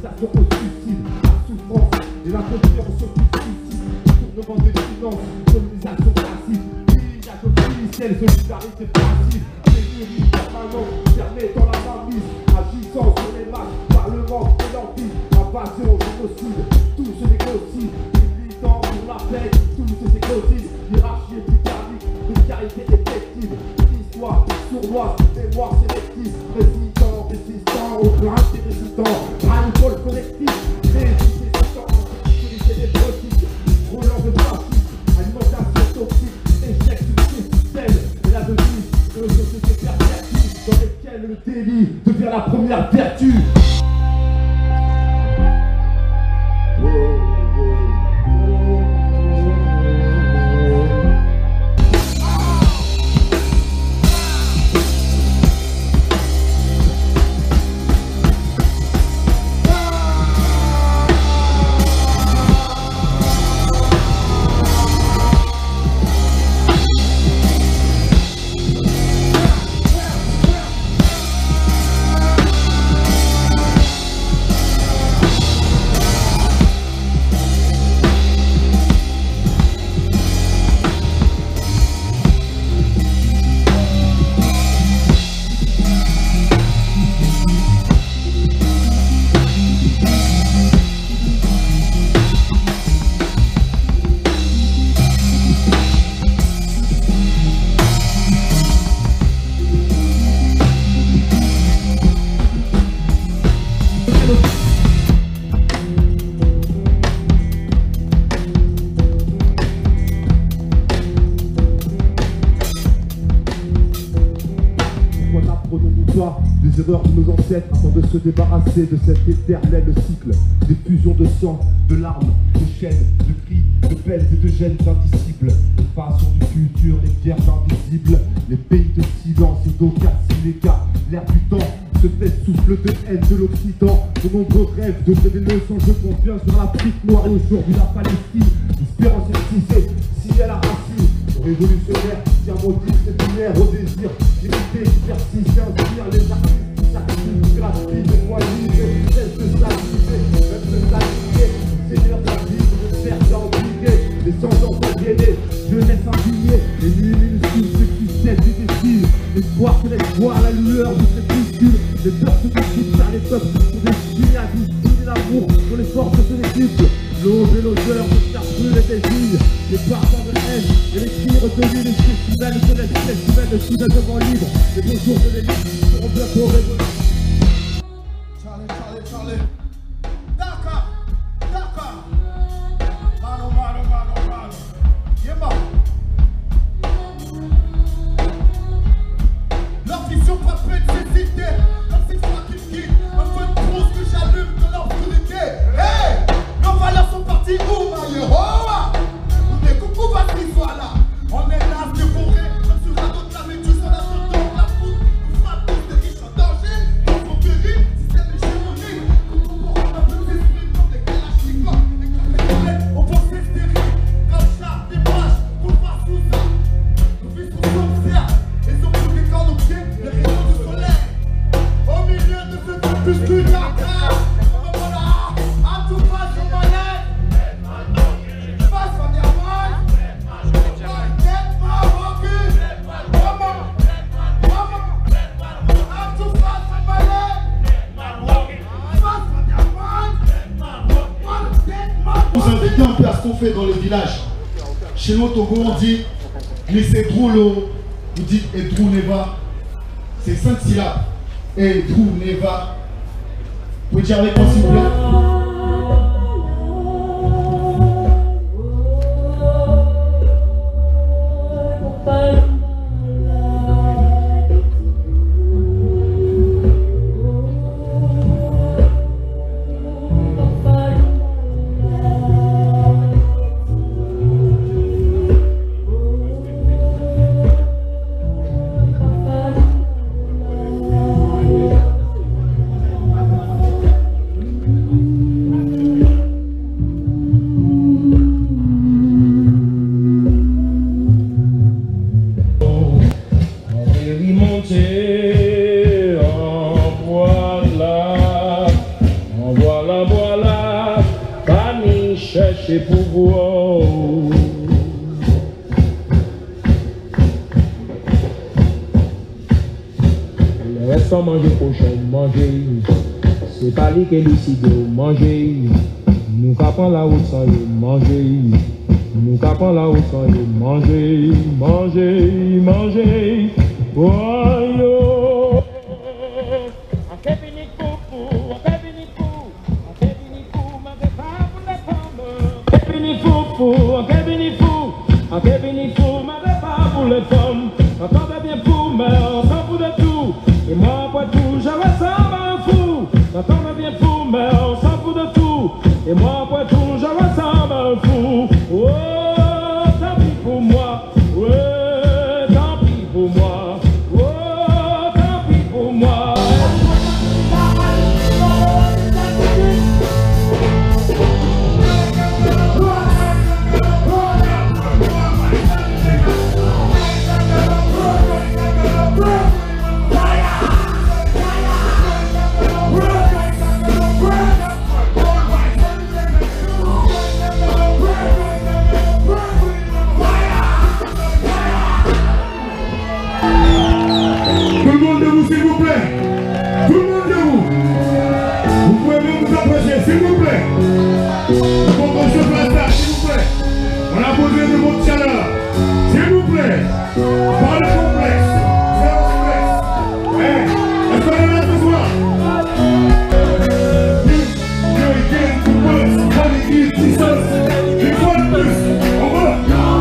incitation au suicide, la souffrance et l'incompréhension qui suicide, tournement des finances, colonisation classique, pillage officiel, solidarité passive, pénurie permanente, fermée dans la mainmise, agissant sur les masses, par le manque et l'envie, invasion, génocide, tout se négocie, militant pour la paix, tout se négocie, hiérarchie épidémique, précarité effective, histoire sournoise, mémoire sélective, résistant au plaintes des résistants, ras-le-bol collectif, résistants, sécurité des politiques, roulant de fascisme, alimentation toxique, échec du système, et la devise de nos sociétés perverties, dans lesquelles le délit devient la première vertu. Les erreurs de nos ancêtres afin de se débarrasser de cet éternel cycle d'effusion de sang, de larmes, de chaînes, de cris, de peines et de gènes indicibles. Les passions du futur, les pierres invisibles, les pays de silence et d'aucun sinéca. L'air du temps se fait souffle de haine de l'Occident. De nombreux rêves deviennent des leçons, je conviens sur l'Afrique noire et aujourd'hui la Palestine. L'espérance est tissée, si elle a racine. Révolutionnaire, tient maudit, c'est lumière au désir. D'imiter, diversifier, inspire les artistes. S'active, gratuit, de moi libre, cesse de s'activer, même de s'activer. Seigneur de la vie, de faire d'endiguer. Les sans-enfants aliénés, jeunesse indignée. Les nuits minuscules, ceux qui cèdent et décident. L'espoir que l'espoir, la lueur du crépuscule. Les peurs se décident car les peuples sont destinés à distiller l'amour pour les forces de l'équipe. L'aube et l'odeur de faire brûler des villes. Les parfums de haine et les tirs de l'île. Les spécimens de l'espèce humaine, le soulèvement libre. Les beaux jours de l'élite seront bientôt révolus. Charlie. D'accord. Mano. Yéma. Leur vision frappée de ces idées. Comme ces fois qui quittent. Un feu de bronze que j'allume de l'obscurité. Hey! Nos valeurs sont parties où, ma Yehowa? Nous découpons pas ce soit là. On est là, dévoré. Comme sur la route, la méduse, on a son dos, la foudre. Nous frappons des riches en danger. Nous sommes péris, système hégémonique. Nous pourrons un peu d'esprit comme des kalachnikovs. Et comme les collègues, on pense hystérique. Comme char, des pages, pour voir sous ça. Nos vies sont sorcières. Et sont tous les corps aux pieds, les rayons du soleil. Au milieu de ce crépuscule d'arcade. Un peu à ce qu'on fait dans le village. Chez nous au Togo on dit Lissedroulo, vous dites Edrou Neva, c'est 5 syllabes. Edrou Neva. Vous pouvez dire avec moi s'il vous plaît. et pouvoir. Le reste sans manger cochon, manger. C'est pas lui qui décide de manger. Nous capons la route sans le manger. Nous capons la route sans le manger. Manger, manger. Oh yo. On fait venir pour, on fait venir pour, on fait venir pour, mais pas pour les femmes. On fait venir pour, on fait venir pour, on fait venir pour, mais pas pour les femmes. On tombe bien pour, mais on s'en fout de tout. Et moi, après tout, je ressemble à un fou. On tombe bien pour, mais on s'en fout de tout. Et moi, après tout, je ressemble à un fou. Oh, tant pis pour moi. Ouais, tant pis pour moi. Oh, tant pis pour moi. S'il vous plaît, tout le monde debout. Vous pouvez même vous approcher, s'il vous plaît. Vous comprenez ce place, s'il vous plaît. On a besoin de votre chaleur, s'il vous plaît. Pas de complexe, zéro complexe. Est-ce qu'on est là ce soir? You're getting too much, money is Jesus. Il faut de plus, on va.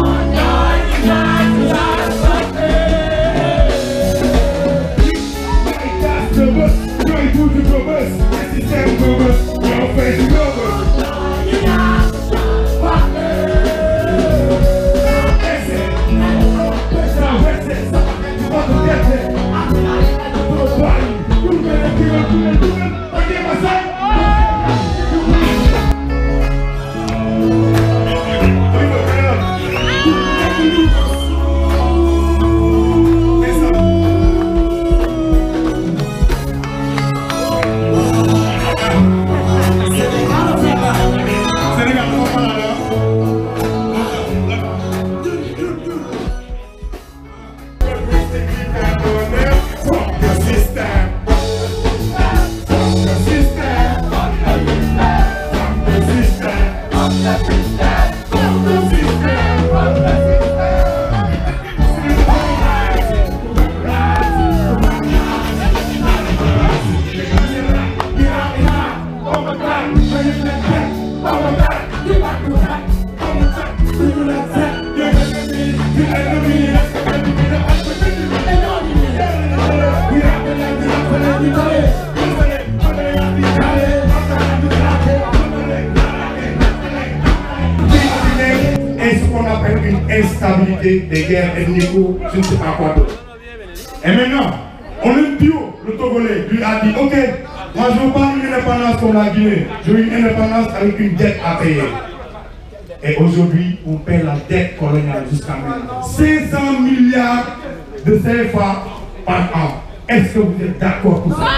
Instabilité, des guerres ethniques, je ne sais pas quoi d'autre. Et maintenant, on est bio, le Togolais, lui a dit, ok, moi je veux pas une indépendance comme la Guinée, je veux une indépendance avec une dette à payer. Et aujourd'hui, on paie la dette coloniale jusqu'à maintenant. 500 milliards de CFA par an. Est-ce que vous êtes d'accord pour ça?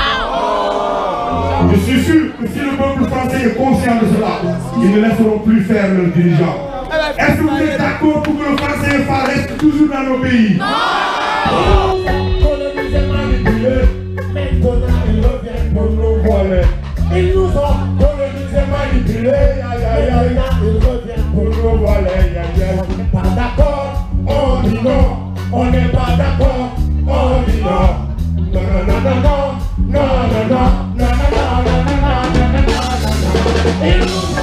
Je suis sûr que si le peuple français est conscient de cela, ils ne laisseront plus faire leurs dirigeants. Est-ce que vous êtes d'accord pour que le franc CFA reste toujours dans nos pays? Non! Colonisés, manipulés, maintenant ils reviennent pour nous voler. Ils nous ont colonisés, manipulés, maintenant ils reviennent pour nous voler. On n'est pas d'accord, on dit non. On n'est pas d'accord, on dit non. Non, non, non, non, non, non, non, non, non, non, non, non, non, non, non, non, non.